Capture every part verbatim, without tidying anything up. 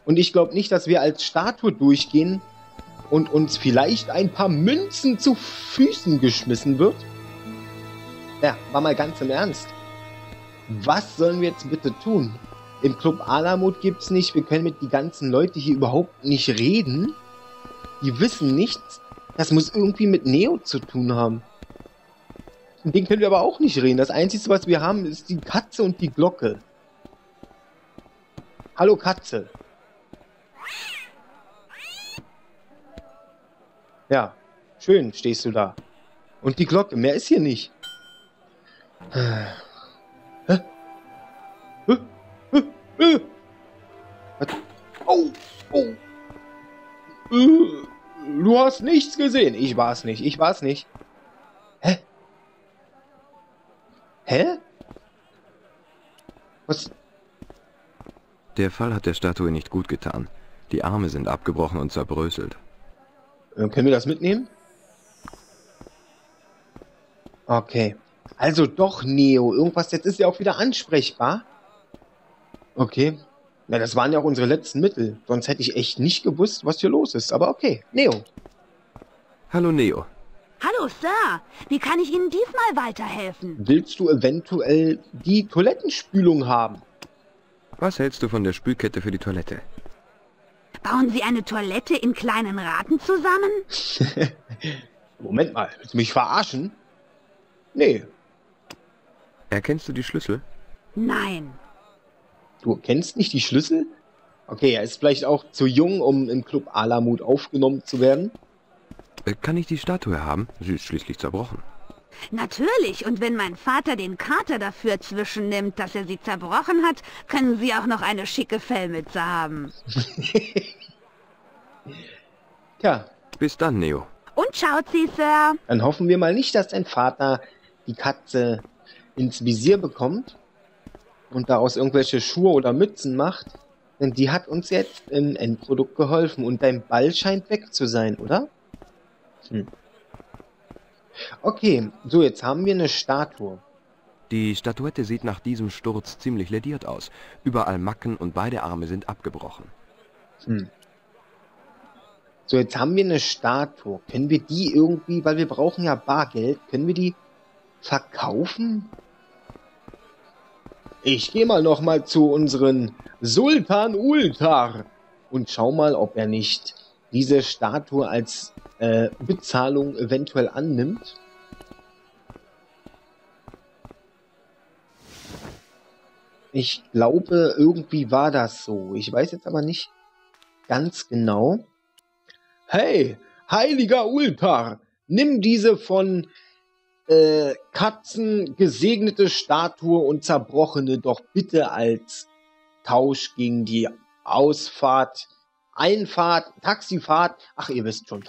Und ich glaube nicht, dass wir als Statue durchgehen und uns vielleicht ein paar Münzen zu Füßen geschmissen wird. Ja, war mal ganz im Ernst. Was sollen wir jetzt bitte tun? Im Club Alamut gibt's nicht, wir können mit die ganzen Leute hier überhaupt nicht reden. Die wissen nichts. Das muss irgendwie mit Neo zu tun haben. Mit denen können wir aber auch nicht reden. Das Einzige, was wir haben, ist die Katze und die Glocke. Hallo Katze. Ja, schön stehst du da. Und die Glocke, mehr ist hier nicht. Hä? Hä? Hä? Hä? Was? Oh, oh. Du hast nichts gesehen. Ich war's nicht, ich war's nicht. Hä? Hä? Was? Der Fall hat der Statue nicht gut getan. Die Arme sind abgebrochen und zerbröselt. Äh, können wir das mitnehmen? Okay. Also doch, Neo. Irgendwas, jetzt ist ja auch wieder ansprechbar. Okay. Na, das waren ja auch unsere letzten Mittel. Sonst hätte ich echt nicht gewusst, was hier los ist. Aber okay. Neo. Hallo, Neo. Hallo, Sir. Wie kann ich Ihnen diesmal weiterhelfen? Willst du eventuell die Toilettenspülung haben? Was hältst du von der Spülkette für die Toilette? Bauen Sie eine Toilette in kleinen Raten zusammen? Moment mal. Willst du mich verarschen? Nee. Erkennst du die Schlüssel? Nein. Du kennst nicht die Schlüssel? Okay, er ist vielleicht auch zu jung, um im Club Alamut aufgenommen zu werden. Äh, Kann ich die Statue haben? Sie ist schließlich zerbrochen. Natürlich. Und wenn mein Vater den Kater dafür zwischennimmt, dass er sie zerbrochen hat, können Sie auch noch eine schicke Fellmütze haben. Tja, Bis dann, Neo. Und schaut Sie, Sir. dann hoffen wir mal nicht, dass dein Vater die Katze ins Visier bekommt und daraus irgendwelche Schuhe oder Mützen macht. Denn die hat uns jetzt im Endprodukt geholfen. Und dein Ball scheint weg zu sein, oder? Hm. Okay, so jetzt haben wir eine Statue. Die Statuette sieht nach diesem Sturz ziemlich lediert aus. Überall Macken und beide Arme sind abgebrochen. Hm. So, jetzt haben wir eine Statue. Können wir die irgendwie, weil wir brauchen ja Bargeld, können wir die verkaufen? Ich gehe mal noch mal zu unseren Sultan Ultar und schau mal, ob er nicht diese Statue als äh, Bezahlung eventuell annimmt. Ich glaube, irgendwie war das so. Ich weiß jetzt aber nicht ganz genau. Hey, heiliger Ultar, nimm diese von äh, Katzen gesegnete Statue und zerbrochene doch bitte als Tausch gegen die Ausfahrt, Einfahrt, Taxifahrt. Ach, ihr wisst schon.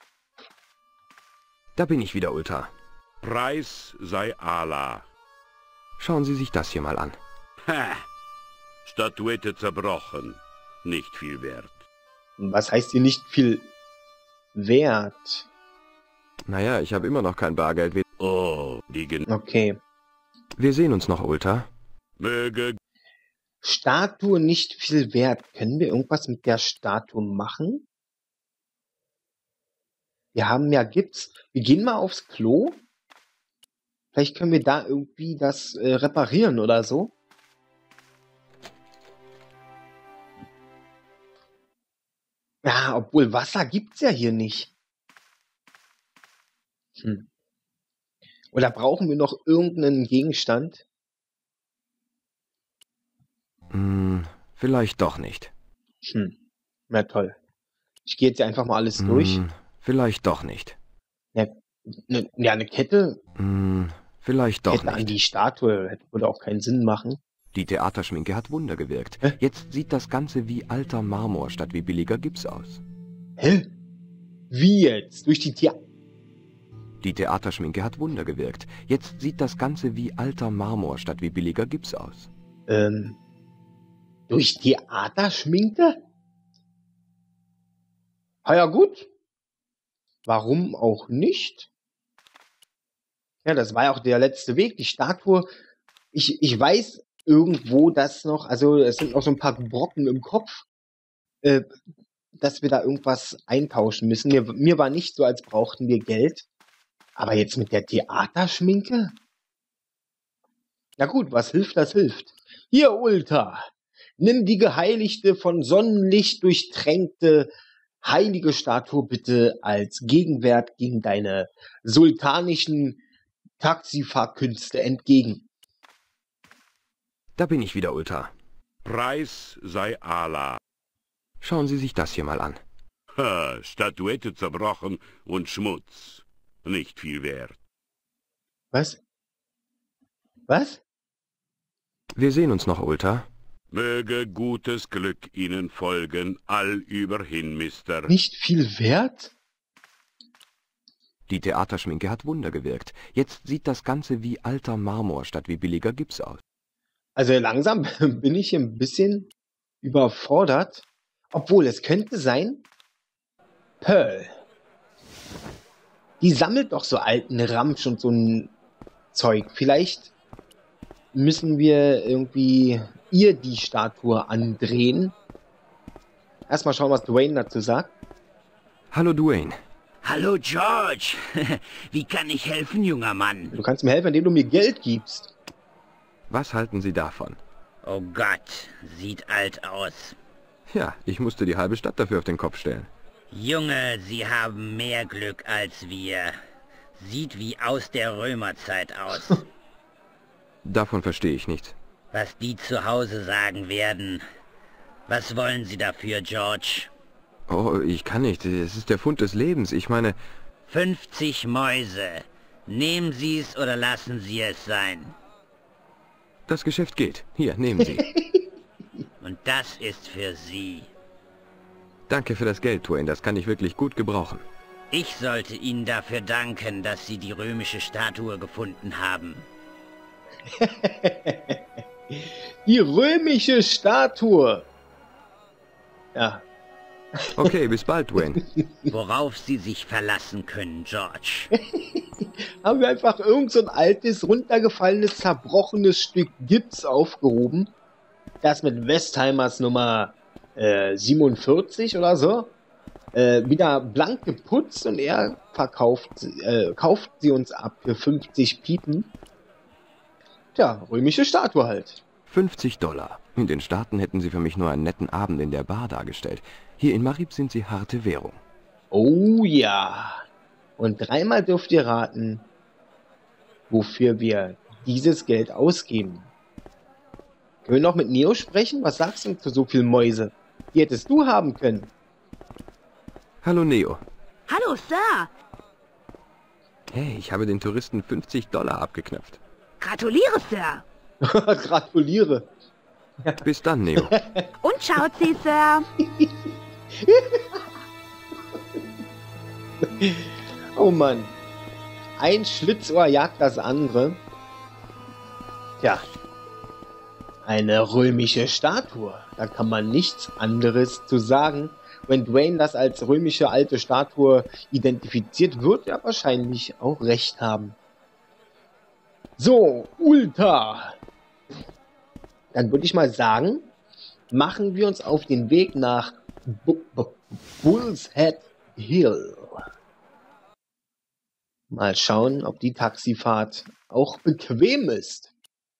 Da bin ich wieder, Ultar. Preis sei Allah. Schauen Sie sich das hier mal an. Ha! Statuette zerbrochen. Nicht viel wert. Was heißt hier nicht viel wert? Naja, ich habe immer noch kein Bargeld. Wir, Oh, die Gen Okay. wir sehen uns noch, Ultar. Möge Statue nicht viel wert. Können wir irgendwas mit der Statue machen? Wir haben ja Gips. Wir gehen mal aufs Klo. Vielleicht können wir da irgendwie das äh, reparieren oder so. Ja, obwohl Wasser gibt's ja hier nicht. Hm. Oder brauchen wir noch irgendeinen Gegenstand? Hm, vielleicht doch nicht. Hm. Na toll. Ich gehe jetzt hier einfach mal alles durch. Hm, vielleicht doch nicht. Ja, ne, ja, eine Kette, Hm, vielleicht doch Kette an nicht. die Statue hätte- würde auch keinen Sinn machen. Die Theaterschminke hat Wunder gewirkt. Hä? Jetzt sieht das Ganze wie alter Marmor statt wie billiger Gips aus. Hä? Wie jetzt? Durch die Tier... Die Theaterschminke hat Wunder gewirkt. Jetzt sieht das Ganze wie alter Marmor statt wie billiger Gips aus. Ähm... Durch Theaterschminke? Ah ja, gut. Warum auch nicht? Ja, das war ja auch der letzte Weg. Die Statue, ich, ich weiß irgendwo das noch, also es sind noch so ein paar Brocken im Kopf. äh, dass wir da irgendwas eintauschen müssen. Mir, mir war nicht so, als brauchten wir Geld. Aber jetzt mit der Theaterschminke? Na gut, was hilft, das hilft. Hier, Ulta, nimm die geheiligte, von Sonnenlicht durchtränkte, heilige Statue bitte als Gegenwert gegen deine sultanischen Taxifahrkünste entgegen. Da bin ich wieder, Ulta. Preis sei Allah. Schauen Sie sich das hier mal an. Ha, Statuette zerbrochen und Schmutz. Nicht viel wert. Was? Was? Wir sehen uns noch, Ulta. Möge gutes Glück Ihnen folgen, allüberhin, Mister. Nicht viel wert? Die Theaterschminke hat Wunder gewirkt. Jetzt sieht das Ganze wie alter Marmor statt wie billiger Gips aus. Also langsam bin ich ein bisschen überfordert. Obwohl, es könnte sein, Pearl. Die sammelt doch so alten Ramsch und so ein Zeug. Vielleicht müssen wir irgendwie ihr die Statue andrehen. Erstmal schauen, was Dwayne dazu sagt. Hallo, Dwayne. Hallo, George. Wie kann ich helfen, junger Mann? Du kannst mir helfen, indem du mir Geld gibst. Was halten Sie davon? Oh Gott, sieht alt aus. Ja, ich musste die halbe Stadt dafür auf den Kopf stellen. Junge, Sie haben mehr Glück als wir. Sieht wie aus der Römerzeit aus. Davon verstehe ich nichts. Was die zu Hause sagen werden. Was wollen Sie dafür, George? Oh, ich kann nicht. Es ist der Fund des Lebens. Ich meine... fünfzig Mäuse. Nehmen Sie es oder lassen Sie es sein. Das Geschäft geht. Hier, nehmen Sie. Und das ist für Sie. Danke für das Geld, Dwayne. Das kann ich wirklich gut gebrauchen. Ich sollte Ihnen dafür danken, dass Sie die römische Statue gefunden haben. Die römische Statue. Ja. Okay, bis bald, Dwayne. Worauf Sie sich verlassen können, George. Haben wir einfach irgend so ein altes, runtergefallenes, zerbrochenes Stück Gips aufgehoben. Das mit Westheimers Nummer äh, siebenundvierzig oder so. Äh, wieder blank geputzt und er verkauft, äh, kauft sie uns ab für fünfzig Piepen. Tja, römische Statue halt. fünfzig Dollar. In den Staaten hätten Sie für mich nur einen netten Abend in der Bar dargestellt. Hier in Marib sind Sie harte Währung. Oh ja. Und dreimal dürft ihr raten, wofür wir dieses Geld ausgeben. Können wir noch mit Neo sprechen? Was sagst du zu so viel Mäuse? Die hättest du haben können. Hallo, Neo. Hallo, Sir. Hey, ich habe den Touristen fünfzig Dollar abgeknöpft. Gratuliere, Sir. Gratuliere. Bis dann, Neo. Und schaut Sie, Sir. Oh Mann. Ein Schlitzohr jagt das andere. Tja. Eine römische Statue. Da kann man nichts anderes zu sagen. Wenn Dwayne das als römische alte Statue identifiziert, wird er wahrscheinlich auch recht haben. So, Ulta. Dann würde ich mal sagen, machen wir uns auf den Weg nach B B Bull's Head Hill. Mal schauen, ob die Taxifahrt auch bequem ist.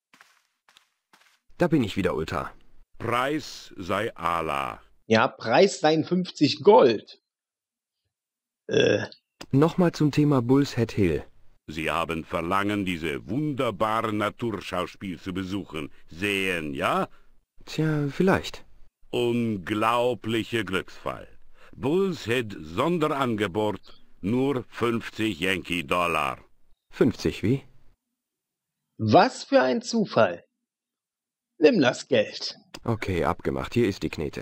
Da bin ich wieder, Ulta. Preis sei Allah. Ja, Preis seien fünfzig Gold. Äh. Nochmal zum Thema Bull's Head Hill. Sie haben Verlangen, diese wunderbare Naturschauspiel zu besuchen. Sehen, ja? Tja, vielleicht. Unglaublicher Glücksfall. Bull's Head Sonderangebot, nur fünfzig Yankee-Dollar. fünfzig, wie? Was für ein Zufall. Nimm das Geld. Okay, abgemacht. Hier ist die Knete.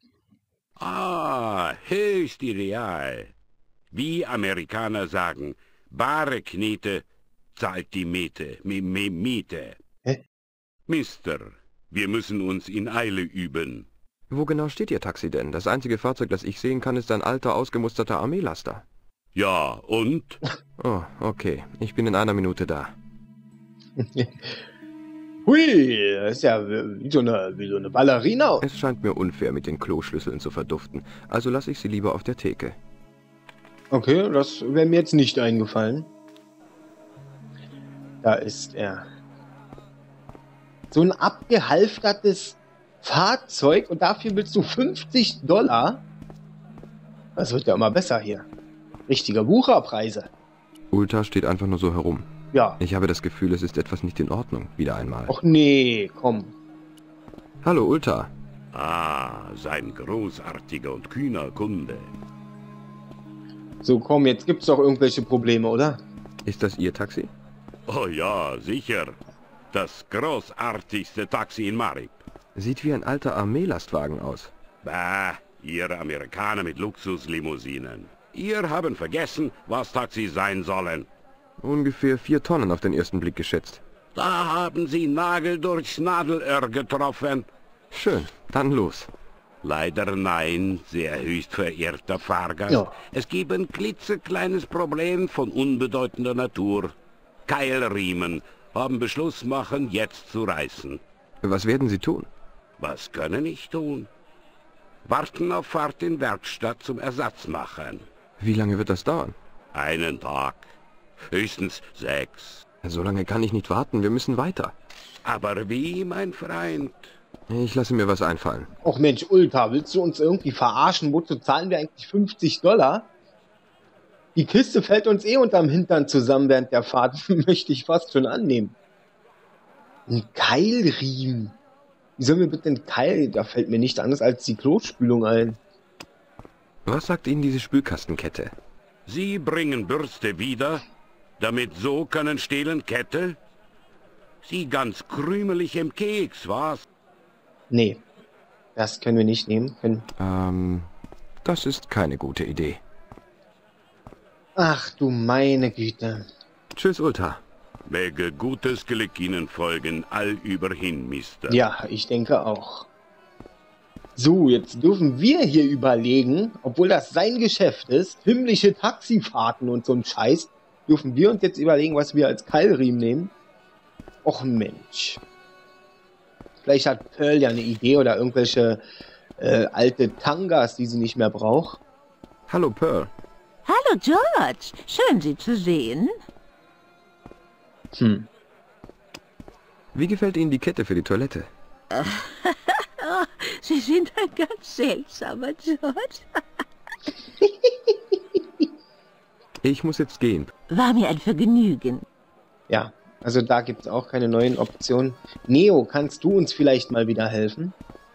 Ah, höchst ideal. Wie Amerikaner sagen, bare Knete zahlt die Miete. Mi, mi, Miete. Hä? Mister, wir müssen uns in Eile üben. Wo genau steht Ihr Taxi denn? Das einzige Fahrzeug, das ich sehen kann, ist ein alter, ausgemusterter Armeelaster. Ja, und? Oh, okay. Ich bin in einer Minute da. Hui, das ist ja wie so eine, wie so eine Ballerina. Es scheint mir unfair, mit den Kloschlüsseln zu verduften, also lasse ich sie lieber auf der Theke. Okay, das wäre mir jetzt nicht eingefallen. Da ist er. So ein abgehalftertes Fahrzeug und dafür willst du fünfzig Dollar? Das wird ja immer besser hier. Richtige Wucherpreise. Ulta steht einfach nur so herum. Ja. Ich habe das Gefühl, es ist etwas nicht in Ordnung, wieder einmal. Och nee, komm. Hallo Ulta. Ah, sein großartiger und kühner Kunde. So, komm, jetzt gibt's doch irgendwelche Probleme, oder? Ist das Ihr Taxi? Oh ja, sicher. Das großartigste Taxi in Marib. Sieht wie ein alter Armeelastwagen aus. Bah, ihr Amerikaner mit Luxuslimousinen. Ihr haben vergessen, was Taxis sein sollen. Ungefähr vier Tonnen auf den ersten Blick geschätzt. Da haben Sie Nagel durchs Nadelöhr getroffen. Schön, dann los. Leider nein, sehr höchst verehrter Fahrgast. Ja. Es gibt ein klitzekleines Problem von unbedeutender Natur. Keilriemen haben Beschluss machen, jetzt zu reißen. Was werden Sie tun? Was können ich tun? Warten auf Fahrt in Werkstatt zum Ersatz machen. Wie lange wird das dauern? Einen Tag. Höchstens sechs. So lange kann ich nicht warten, wir müssen weiter. Aber wie, mein Freund? Ich lasse mir was einfallen. Och Mensch, Ulta, willst du uns irgendwie verarschen? Wozu zahlen wir eigentlich fünfzig Dollar? Die Kiste fällt uns eh unterm Hintern zusammen während der Fahrt. Möchte ich fast schon annehmen. Ein Keilriemen. Wie sollen wir bitte ein Keil? Da fällt mir nichts anderes als die Klospülung ein. Was sagt Ihnen diese Spülkastenkette? Sie bringen Bürste wieder, damit so können stehlen Kette? Sie ganz krümelig im Keks, was? Nee, das können wir nicht nehmen. Können... Ähm, das ist keine gute Idee. Ach du meine Güte. Tschüss, Ulta. Möge gutes Glück Ihnen folgen, allüberhin, Mister. Ja, ich denke auch. So, jetzt dürfen wir hier überlegen, obwohl das sein Geschäft ist, himmlische Taxifahrten und so ein Scheiß, dürfen wir uns jetzt überlegen, was wir als Keilriemen nehmen. Och Mensch. Vielleicht hat Pearl ja eine Idee oder irgendwelche äh, alte Tangas, die sie nicht mehr braucht. Hallo, Pearl. Hallo George, schön Sie zu sehen. Hm. Wie gefällt Ihnen die Kette für die Toilette? Oh, Sie sind ein ganz seltsamer George. Ich muss jetzt gehen. War mir ein Vergnügen. Ja, also da gibt es auch keine neuen Optionen. Neo, kannst du uns vielleicht mal wieder helfen?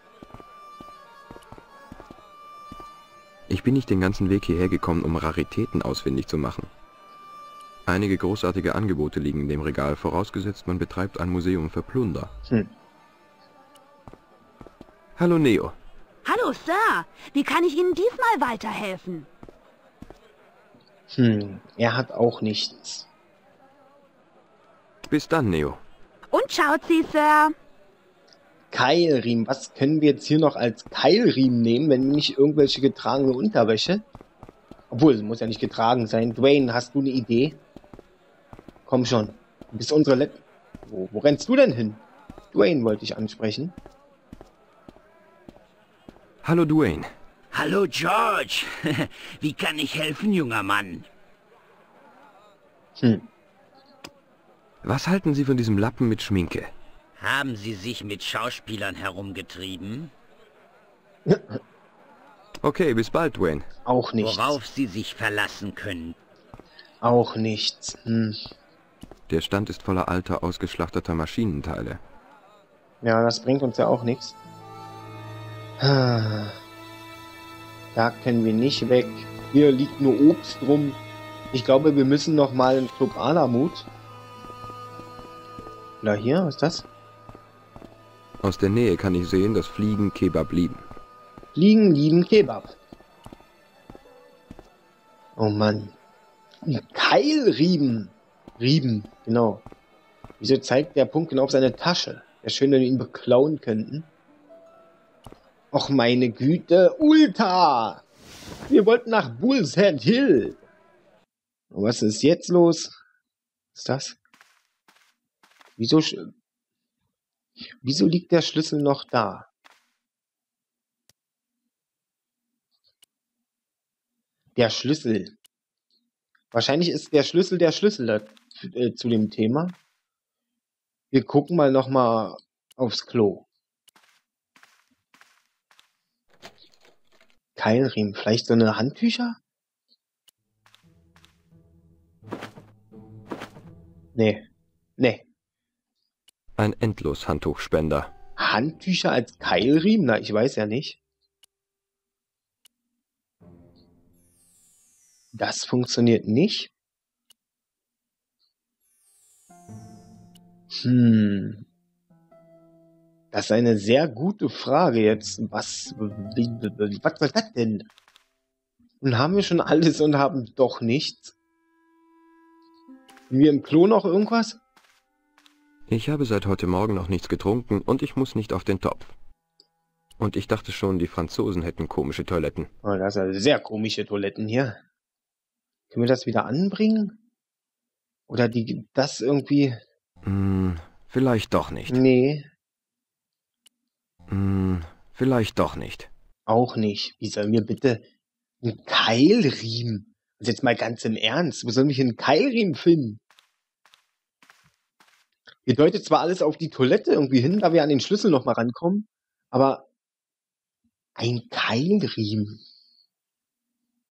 Ich bin nicht den ganzen Weg hierher gekommen, um Raritäten ausfindig zu machen. Einige großartige Angebote liegen in dem Regal, vorausgesetzt man betreibt ein Museum für Plunder. Hm. Hallo Neo. Hallo, Sir. Wie kann ich Ihnen diesmal weiterhelfen? Hm, er hat auch nichts. Bis dann, Neo. Und schaut Sie, Sir. Keilriemen. Was können wir jetzt hier noch als Keilriemen nehmen, wenn nicht irgendwelche getragene Unterwäsche? Obwohl, es muss ja nicht getragen sein. Dwayne, hast du eine Idee? Komm schon. Du bist unsere Let... Wo, wo rennst du denn hin? Dwayne wollte ich ansprechen. Hallo, Dwayne. Hallo George. Wie kann ich helfen, junger Mann? Hm. Was halten Sie von diesem Lappen mit Schminke? Haben Sie sich mit Schauspielern herumgetrieben? Okay, bis bald, Dwayne. Auch nichts. Worauf Sie sich verlassen können? Auch nichts. Hm. Der Stand ist voller alter, ausgeschlachteter Maschinenteile. Ja, das bringt uns ja auch nichts. Da können wir nicht weg. Hier liegt nur Obst rum. Ich glaube, wir müssen noch mal in Club Alamut. Oder hier, was ist das? Aus der Nähe kann ich sehen, dass Fliegen Kebab lieben. Fliegen lieben Kebab. Oh Mann. Keilriemen. Rieben, genau. Wieso zeigt der Punkt genau auf seine Tasche? Wäre schön, wenn wir ihn beklauen könnten. Och meine Güte. Ulta! Wir wollten nach Bull's Head Hill. Und was ist jetzt los? Was ist das? Wieso... Wieso liegt der Schlüssel noch da? Der Schlüssel. Wahrscheinlich ist der Schlüssel der Schlüssel da, äh, zu dem Thema. Wir gucken mal noch mal aufs Klo. Keilriemen. Vielleicht so eine Handtücher? Nee. Nee. Ein Endlos-Handtuchspender. Handtücher als Keilriemen? Na, ich weiß ja nicht. Das funktioniert nicht. Hm. Das ist eine sehr gute Frage jetzt. Was, wie, was soll das denn? Nun haben wir schon alles und haben doch nichts. Haben wir im Klo noch irgendwas? Ich habe seit heute Morgen noch nichts getrunken und ich muss nicht auf den Topf. Und ich dachte schon, die Franzosen hätten komische Toiletten. Oh, das sind sehr komische Toiletten hier. Können wir das wieder anbringen? Oder die das irgendwie... Hm, vielleicht doch nicht. Nee, Hm, vielleicht doch nicht. auch nicht. Wie sollen wir bitte einen Keilriemen? Also jetzt mal ganz im Ernst. Wo sollen wir hier einen Keilriemen finden? Hier deutet zwar alles auf die Toilette irgendwie hin, da wir an den Schlüssel noch mal rankommen, aber ein Keilriemen.